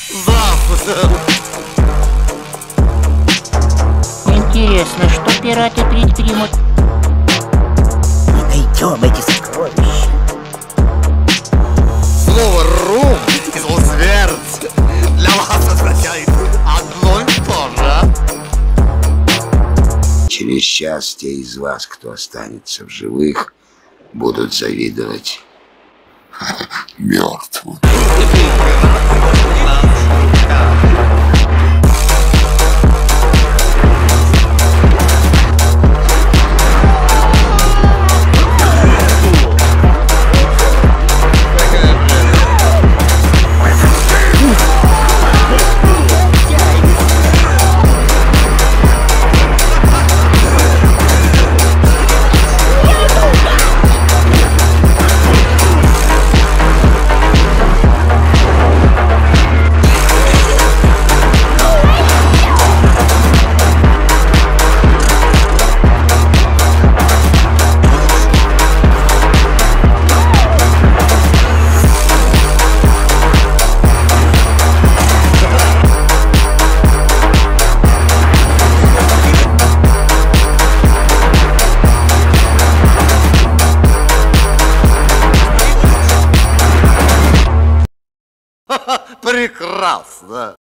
Здравствуйте. Интересно, что пираты предпримут? Мы найдем эти сокровища. Слово «рум» и слово «смерть» для вас означает одно и то же. Через час те из вас, кто останется в живых, будут завидовать мертвым. Прекрасно.